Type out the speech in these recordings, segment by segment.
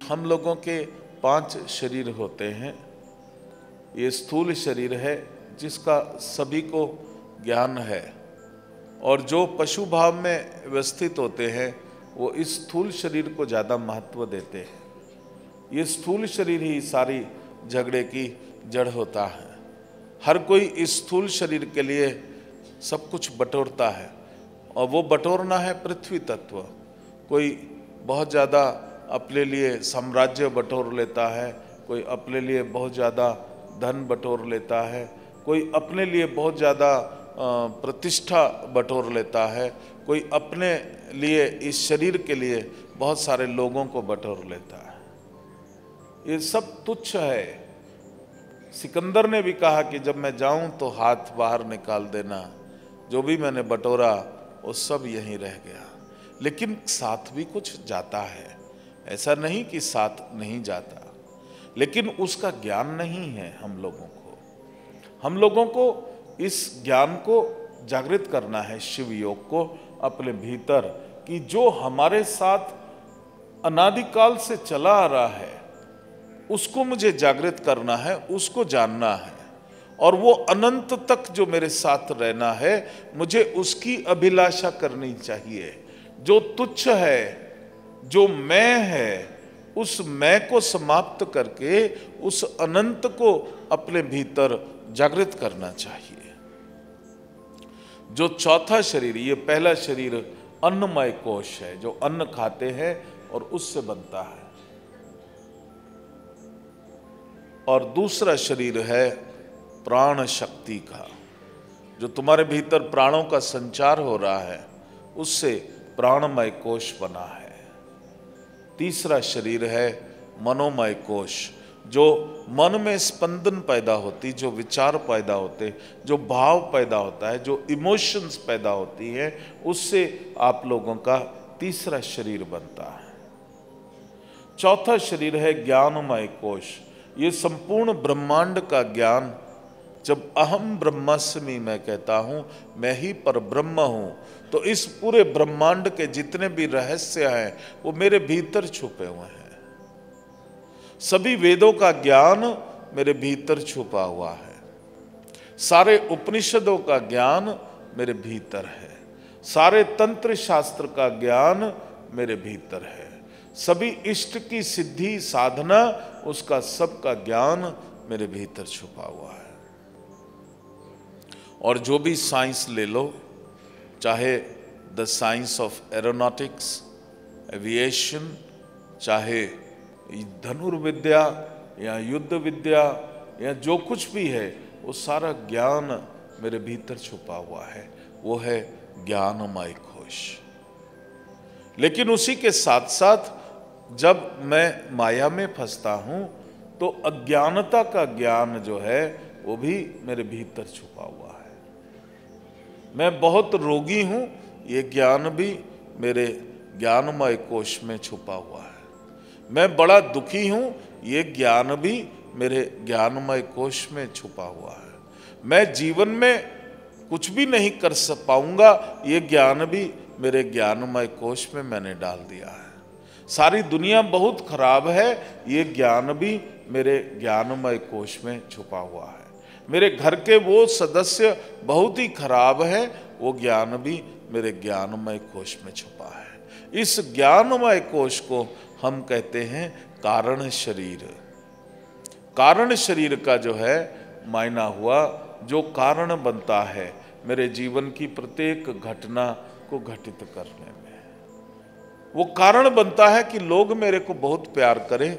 हम लोगों के 5 शरीर होते हैं। ये स्थूल शरीर है जिसका सभी को ज्ञान है, और जो पशु भाव में व्यवस्थित होते हैं वो इस स्थूल शरीर को ज़्यादा महत्व देते हैं। ये स्थूल शरीर ही सारी झगड़े की जड़ होता है। हर कोई इस स्थूल शरीर के लिए सब कुछ बटोरता है, और वो बटोरना है पृथ्वी तत्व। कोई बहुत ज़्यादा अपने लिए साम्राज्य बटोर लेता है, कोई अपने लिए बहुत ज़्यादा धन बटोर लेता है, कोई अपने लिए बहुत ज़्यादा प्रतिष्ठा बटोर लेता है, कोई अपने लिए इस शरीर के लिए बहुत सारे लोगों को बटोर लेता है। ये सब तुच्छ है। सिकंदर ने भी कहा कि जब मैं जाऊं तो हाथ बाहर निकाल देना, जो भी मैंने बटोरा वो सब यहीं रह गया। लेकिन साथ भी कुछ जाता है, ऐसा नहीं कि साथ नहीं जाता, लेकिन उसका ज्ञान नहीं है हम लोगों को। हम लोगों को इस ज्ञान को जागृत करना है, शिव योग को अपने भीतर, कि जो हमारे साथ अनादिकाल से चला आ रहा है उसको मुझे जागृत करना है, उसको जानना है, और वो अनंत तक जो मेरे साथ रहना है मुझे उसकी अभिलाषा करनी चाहिए। जो तुच्छ है, जो मैं है, उस मैं को समाप्त करके उस अनंत को अपने भीतर जागृत करना चाहिए। जो चौथा शरीर, ये पहला शरीर अन्नमय कोश है, जो अन्न खाते हैं और उससे बनता है, और दूसरा शरीर है प्राण शक्ति का, जो तुम्हारे भीतर प्राणों का संचार हो रहा है, उससे प्राणमय कोश बना है। तीसरा शरीर है मनोमय कोश, जो मन में स्पंदन पैदा होती, जो विचार पैदा होते, जो भाव पैदा होता है, जो इमोशंस पैदा होती है, उससे आप लोगों का तीसरा शरीर बनता है। चौथा शरीर है ज्ञानमय कोश। ये संपूर्ण ब्रह्मांड का ज्ञान, जब अहम ब्रह्मास्मि मैं कहता हूं मैं ही पर ब्रह्म हूं, तो इस पूरे ब्रह्मांड के जितने भी रहस्य हैं वो मेरे भीतर छुपे हुए हैं। सभी वेदों का ज्ञान मेरे भीतर छुपा हुआ है। सारे उपनिषदों का ज्ञान मेरे भीतर है। सारे तंत्र शास्त्र का ज्ञान मेरे भीतर है। सभी इष्ट की सिद्धि साधना, उसका सबका ज्ञान मेरे भीतर छुपा हुआ है। और जो भी साइंस ले लो, चाहे the science of aeronautics, aviation, चाहे धनुर्विद्या या युद्ध विद्या या जो कुछ भी है, वो सारा ज्ञान मेरे भीतर छुपा हुआ है। वो है ज्ञानमय कोश। लेकिन उसी के साथ साथ जब मैं माया में फंसता हूं तो अज्ञानता का ज्ञान जो है वो भी मेरे भीतर छुपा हुआ है। मैं बहुत रोगी हूं, ये ज्ञान भी मेरे ज्ञानमय कोश में छुपा हुआ है। मैं बड़ा दुखी हूं, ये ज्ञान भी मेरे ज्ञानमय कोश में छुपा हुआ है। मैं जीवन में कुछ भी नहीं कर पाऊंगा, ये ज्ञान भी मेरे ज्ञानमय कोश में मैंने डाल दिया है। सारी दुनिया बहुत खराब है, ये ज्ञान भी मेरे ज्ञानमय कोश में छुपा हुआ है। मेरे घर के वो सदस्य बहुत ही खराब है, वो ज्ञान भी मेरे ज्ञानमय कोश में छुपा है। इस ज्ञानमय कोश को हम कहते हैं कारण शरीर। कारण शरीर का जो है मायना हुआ जो कारण बनता है मेरे जीवन की प्रत्येक घटना को घटित करने में। वो कारण बनता है कि लोग मेरे को बहुत प्यार करें।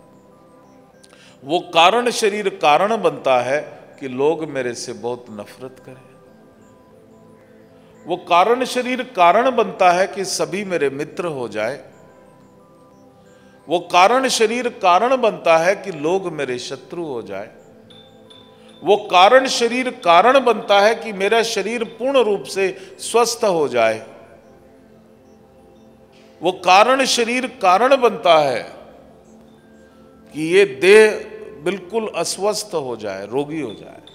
वो कारण शरीर कारण बनता है कि लोग मेरे से बहुत नफरत करें। वो कारण शरीर कारण बनता है कि सभी मेरे मित्र हो जाए। वो कारण शरीर कारण बनता है कि लोग मेरे शत्रु हो जाए। वो कारण शरीर कारण बनता है कि मेरा शरीर पूर्ण रूप से स्वस्थ हो जाए। वो कारण शरीर कारण बनता है कि ये देह बिल्कुल अस्वस्थ हो जाए, रोगी हो जाए।